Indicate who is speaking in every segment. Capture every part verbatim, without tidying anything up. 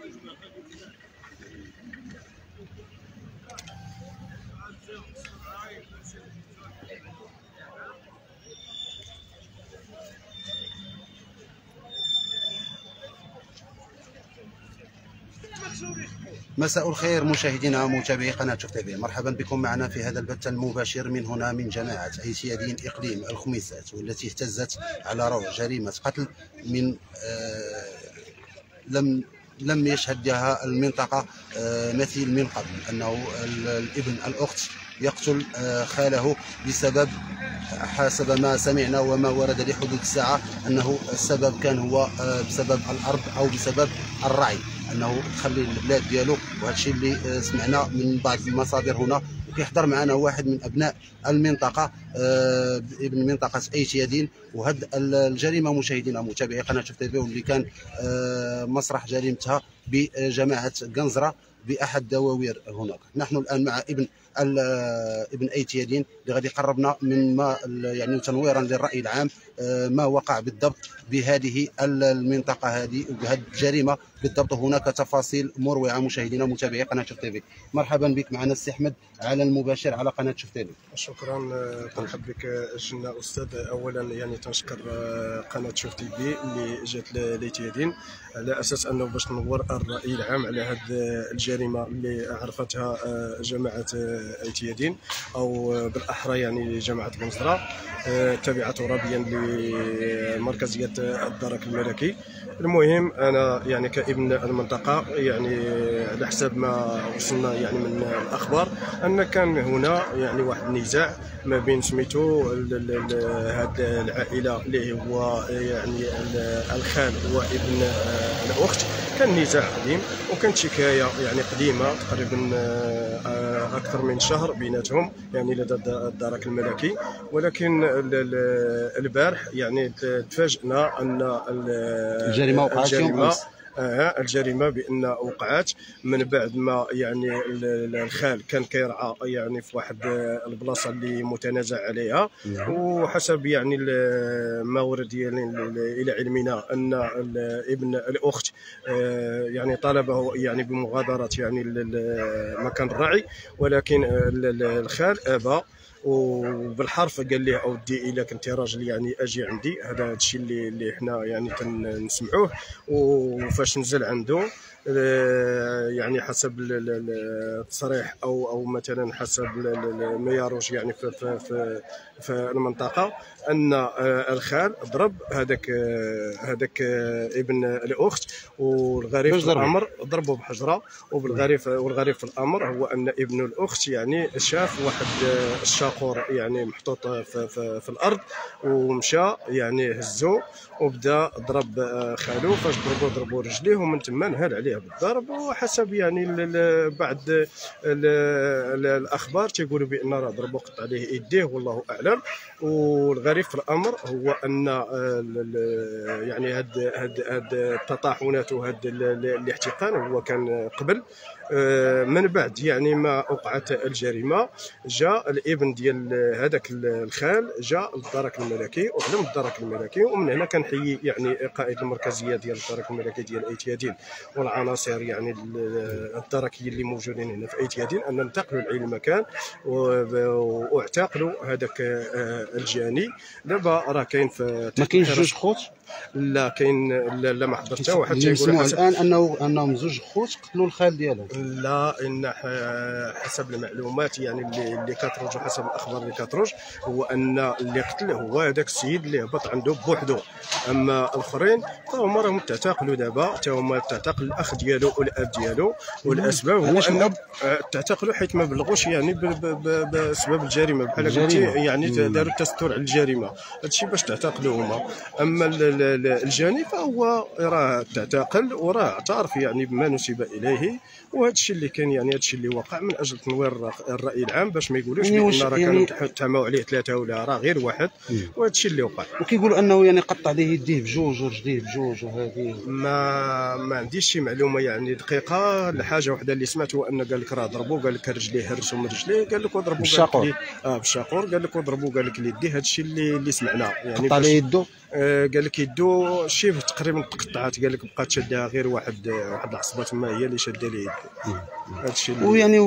Speaker 1: مساء الخير مشاهدينا ومتابعي قناه شوف تيفي، مرحبا بكم معنا في هذا البث المباشر من هنا من جماعه ايتيادين اقليم الخميسات، والتي اهتزت على روع جريمه قتل من آه لم لم يشهد لها المنطقه آه مثيل من قبل، انه الابن الاخت يقتل آه خاله بسبب، حسب ما سمعنا وما ورد لحدود الساعه، انه السبب كان هو آه بسبب الارض او بسبب الرعي، انه تخلي البلاد ديالو. وهذا الشيء اللي سمعنا من بعض المصادر هنا. وكيحضر معنا واحد من ابناء المنطقه، ابن منطقه ايتيادين. وهاد الجريمه مشاهدينا متابعي قناه شوف تيفي، واللي كان مسرح جريمتها بجماعه قنزره باحد الدواوير هناك. نحن الان مع ابن ابن ايتيادين اللي غادي يقربنا من ما يعني تنويرا للراي العام ما وقع بالضبط بهذه المنطقه هذه وبهذه الجريمه بالضبط. هناك تفاصيل مروعه مشاهدينا متابعي قناه شوف تيفي. مرحبا بك معنا السي احمد على المباشر على قناه شوف تيفي.
Speaker 2: شكرا، ترحب بك جنة استاذ. اولا يعني تنشكر قناه شوف تيفي اللي جات لايتيادين على اساس انه باش تنور الراي العام على هذه الجريمه اللي عرفتها جماعه ايتيادين، او بالاحرى يعني جماعه قنزره تابعه ترابيا لمركزيه الدرك الملكي. المهم انا يعني كابن المنطقه، يعني على حسب ما وصلنا يعني من الاخبار، ان كان هنا يعني واحد النزاع ما بين سميتو هذه العائله اللي هو يعني الخال وابن الاخت. كان نزاع قديم وكانت شكايه يعني قديمه تقريبا اكثر من شهر بيناتهم يعني لدى الدرك الملكي. ولكن البارح يعني تفاجئنا ان
Speaker 1: الجريمه وقعت يوم امس.
Speaker 2: آه الجريمه بان وقعت من بعد ما يعني الخال كان كيرعى يعني في واحد البلاصه اللي متنازع عليها. وحسب يعني ما ورد يعني الى علمنا ان ابن الاخت يعني طالبه يعني بمغادره يعني مكان الرعي، ولكن الخال ابى وبالحرف قال ليه اودي الا كنتي راجل يعني اجي عندي. هذا الشيء اللي اللي حنا يعني كنسمعوه. وفاش نزل عنده يعني حسب التصريح او او مثلا حسب ما يروج يعني في في في, في المنطقه، ان الخال ضرب هذاك هذاك ابن الاخت. والغريب في الامر ضربه بحجره. وبالغريب والغريب في الامر هو ان ابن الاخت يعني شاف واحد الشاقور يعني محطوط في, في, في الارض، ومشى يعني هزو وبدا ضرب خالو. فاش ضربوا ضربوا رجليه ومن تما نهال عليه بالضرب. وحسب يعني بعض الاخبار تيقولوا بان راه ضربوا قطع عليه يديه، والله اعلم. والغريب في الامر هو ان يعني هاد هاد هاد التطاحنات وهاد الاحتقان هو كان قبل. من بعد يعني ما وقعت الجريمه جاء الابن ديال هذاك الخال جاء للدرك الملكي وعلم الدرك الملكي. ومن هنا كنحيي يعني قائد المركزيه ديال الدرك الملكي ديال ايتيادين والعناصر يعني الدركيه اللي موجودين هنا في ايتيادين ان انتقلوا لأي المكان واعتقلوا هذاك الجاني. دابا راه كاين في
Speaker 1: ما كاينش جوج خوت؟
Speaker 2: لا كاين لا, لا ما حضرت حتى واحد
Speaker 1: تيقول الان انه انهم زوج خوت قتلوا الخال ديالهم.
Speaker 2: لا، ان حسب المعلومات يعني اللي اللي كتروج وحسب الاخبار اللي كتروج هو ان اللي قتل هو هذاك السيد اللي هبط عنده بوحدو. اما الاخرين فهما راهم تعتقلوا دابا، حتى هما تعتقل الاخ ديالو والاب ديالو. والاسباب هو ان تعتقلوا حيت ما بلغوش يعني بسبب الجريمه بحال قلتي يعني داروا التستر على الجريمه. هادشي باش تعتقلوا هما. اما الجاني فهو راه تعتقل وراه اعترف يعني بما نسب اليه. وهذا الشيء اللي كان يعني هذا الشيء اللي وقع من اجل تنوير الراي العام باش ما يقولوش بان راه كانوا تحموا عليه ثلاثه ولا راه غير واحد. وهذا الشيء اللي وقع.
Speaker 1: وكيقولوا انه يعني قطع عليه يديه بجوج ورجليه بجوج. وهذه ما
Speaker 2: ما عنديش شي معلومه يعني دقيقه. الحاجه وحده اللي سمعت هو ان قال لك راه ضربوا، قال لك رجليه هرسوا من رجليه، قال لك وضربوا
Speaker 1: بالشاقور.
Speaker 2: اه بالشاقور، قال لك وضربوا، قال لك اليديه. هذا الشيء اللي اللي سمعناه يعني
Speaker 1: قطع عليه يدو.
Speaker 2: آه قال لك يدو شبه تقريبا تقطعات، قال لك بقات شادها غير واحد واحد العصبه تما هي اللي شاده ليه يدو. هادشي
Speaker 1: ويعني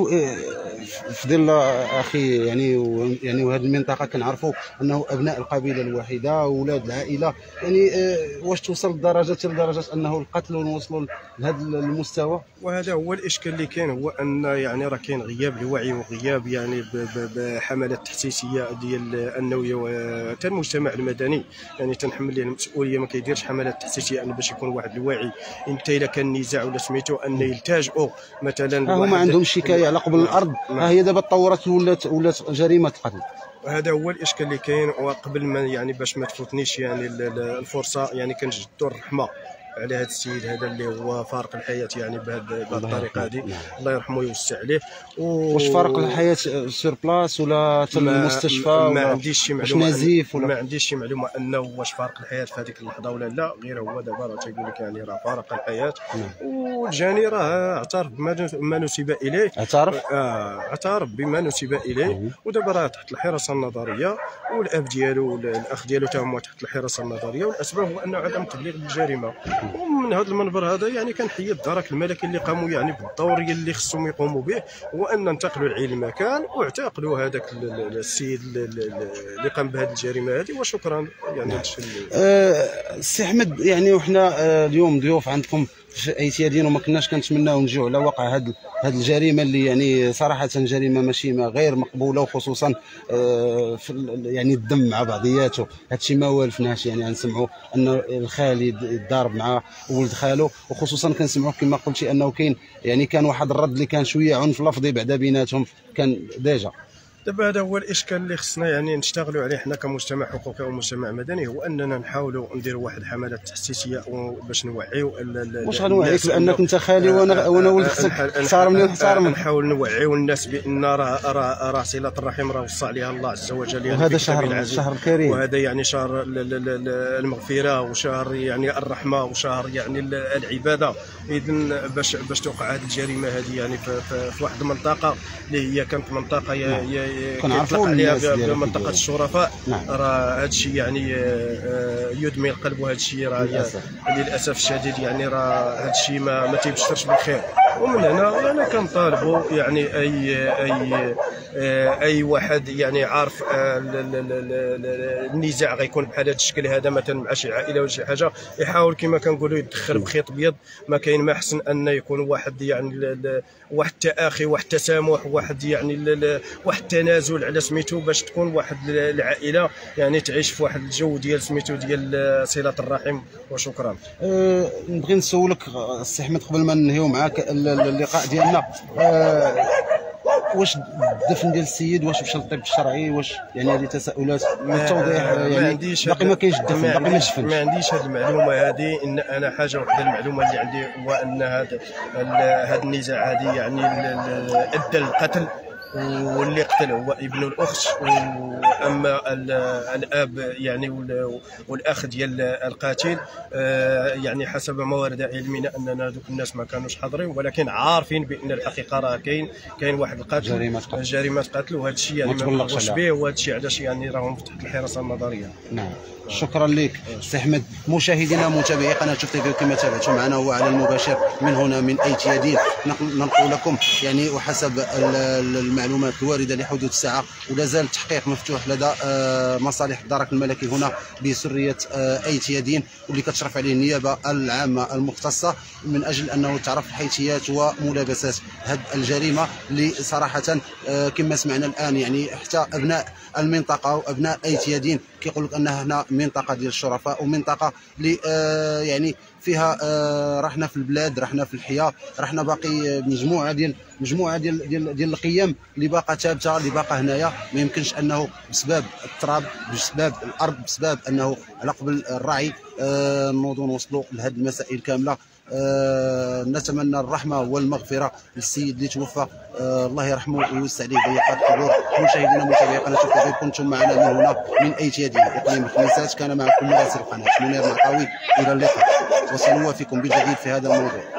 Speaker 1: في ظل اخي يعني يعني وهذه المنطقه كنعرفوا انه ابناء القبيله الواحده واولاد العائله، يعني واش توصل لدرجه لدرجه انه القتل ونوصلوا لهذا المستوى؟
Speaker 2: وهذا هو الاشكال اللي كاين، هو ان يعني راه كاين غياب الوعي وغياب يعني بحملات تحسيسيه ديال النويه وحتى المجتمع المدني، يعني تنحمل ليه المسؤوليه ما كيديرش حملات تحسيسيه ان باش يكون واحد الوعي. انت الا كان نزاع ولا سميتو ان يلتجئوا مثلا،
Speaker 1: هما عندهم شكايه على قبل الارض، ها هي دابا تطورت ولات ولات جريمه قتل.
Speaker 2: هذا هو الاشكال اللي كاين. وقبل ما يعني باش ما تفوتنيش يعني الفرصه، يعني كنجدوا الرحمه على هذا السيد هذا اللي هو فارق الحياه يعني بهذه الطريقه هذه، الله يرحمه ويوسع عليه. و... واش
Speaker 1: فارق الحياه سور بلاص ولا حتى المستشفى؟
Speaker 2: ما, ما عنديش شي معلومه
Speaker 1: نزيف ولا
Speaker 2: ما عنديش شي معلومه انه واش فارق الحياه في هذيك اللحظه ولا لا، غير هو دابا راه تيقول لك يعني راه فارق الحياه. والجاني راه اعترف بما نسب اليه،
Speaker 1: اعترف
Speaker 2: اه اعترف بما نسب اليه، ودابا راه تحت الحراسه النظريه، والاب ديالو الاخ ديالو تا هما تحت الحراسه النظريه، والاسباب هو انه عدم تبليغ بالجريمه. ومن هذا المنبر هذا يعني كنحيي الدرك الملكي اللي قاموا يعني بالدور اللي خصهم يقوموا به، هو ان انتقلوا العين المكان واعتقلوا هذاك السيد اللي قام بهذه الجريمه هذه، وشكرا. يعني هذا الشيء
Speaker 1: السي احمد، يعني وحنا اليوم ضيوف عندكم في ايتيادين وما كناش كنتمناو نجيو على واقع هذه هذه الجريمه اللي يعني صراحه جريمه ماشي غير مقبوله، وخصوصا في يعني الدم مع بعضياته، هادشي ما والفناش. يعني غنسمعوا ان الخالي يضارب مع ولد خالو، وخصوصا كنسمعوا كما قلتي انه كاين يعني كان واحد الرد اللي كان شويه عنف لفظي بعدا بيناتهم كان ديجا.
Speaker 2: دابا هذا هو الاشكال اللي خصنا يعني نشتغلوا عليه حنا كمجتمع حقوقي ومجتمع مدني، هو اننا نحاولوا نديروا واحد حملات تحسيسيه باش نوعيو.
Speaker 1: واش غنوعيك لانك انت خالي وانا وانا ولد خصك تحترمني ونحترمك؟
Speaker 2: نحاول نوعيو الناس بان راه راه راه صله الرحم راه وصى عليها الله عز وجل، يعني
Speaker 1: وهذا شهر الشهر الكريم،
Speaker 2: وهذا يعني شهر المغفره وشهر يعني الرحمه وشهر يعني العباده. اذا باش باش توقع هذه الجريمه هذه يعني في, في, في واحد المنطقه اللي هي كانت منطقه كنعرفوا عليها بمنطقه الشرفاء، راه هذا الشيء يعني يدمي القلب، وهذا الشيء راه للاسف الشديد يعني راه هذا الشيء ما, ما تيبشرش بالخير. ومن هنا يعني كنطالبوا يعني اي اي اي واحد يعني عارف النزاع غيكون بحال هذا الشكل هذا مثلا مع شي عائله ولا شي حاجه، يحاول كما كنقولوا يدخل بخيط ابيض. ما كاين ما احسن ان يكون واحد يعني واحد التآخي، واحد التسامح، واحد يعني واحد التنازل على سميتو، باش تكون واحد العائله يعني تعيش في واحد الجو ديال سميتو ديال صله الرحم. وشكرا.
Speaker 1: أه نبغي نسولك السي احمد قبل ما ننهيو معاك اللقاء ديالنا، أه واش الدفن ديال السيد واش مشى للطب الشرعي؟ واش يعني هذه تساؤلات والتوضيح يعني باقي ما كاينش الدفن، باقي ما دفنش.
Speaker 2: ما عنديش هذه المعلومه هذه. ان انا حاجه واحده المعلومه اللي عندي هو ان هذا هذا النزاع هذه يعني ادى للقتل، واللي قتل هو ابن الاخت، واما الاب يعني والاخ ديال القاتل يعني حسب ما ورد علمنا اننا هذوك الناس ما كانوش حاضرين، ولكن عارفين بان الحقيقه راه كاين كاين واحد القتل، جريمه قتل جريمه قتل وهذا الشيء يعني ما نقولش به، وهذا الشيء علاش يعني راهم تحت الحراسه النظريه.
Speaker 1: نعم. شكرا لك سي احمد. مشاهدينا ومتابعي قناه شوف تيفي كما تابعتوا معنا هو على المباشر من هنا من ايتيادين، ننقل لكم يعني وحسب المعلومات الوارده لحدود الساعه ولا زال التحقيق مفتوح لدى مصالح الدرك الملكي هنا بسريه ايتيادين، واللي كتشرف عليه النيابه العامه المختصه من اجل انه تعرف الحيثيات وملابسات هذه الجريمه اللي صراحه كما سمعنا الان يعني حتى ابناء المنطقه وابناء ايتيادين كيقول لك انها هنا منطقه ديال الشرفاء، ومنطقه اللي آه يعني فيها آه رحنا في البلاد، رحنا في الحياه، رحنا باقي مجموعه ديال مجموعه ديال ديال, ديال القيم اللي باقا ثابته، اللي باقا هنايا. ما يمكنش انه بسبب التراب، بسبب الارض، بسبب انه على قبل الرعي آه نوضوا نوصلوا لهذه المسائل كامله. آه نتمنى الرحمه والمغفره للسيد اللي توفى، آه الله يرحمه ويوسع عليه ضيقات القبور. مشاهدينا ومتابعي قناه شوف تيفي كنتم معنا من هنا من ايتيادين اقليم الخميسات، كان معكم مراسل القناه منير معطاوي. الى اللقاء وسنوافيكم بالجديد في هذا الموضوع.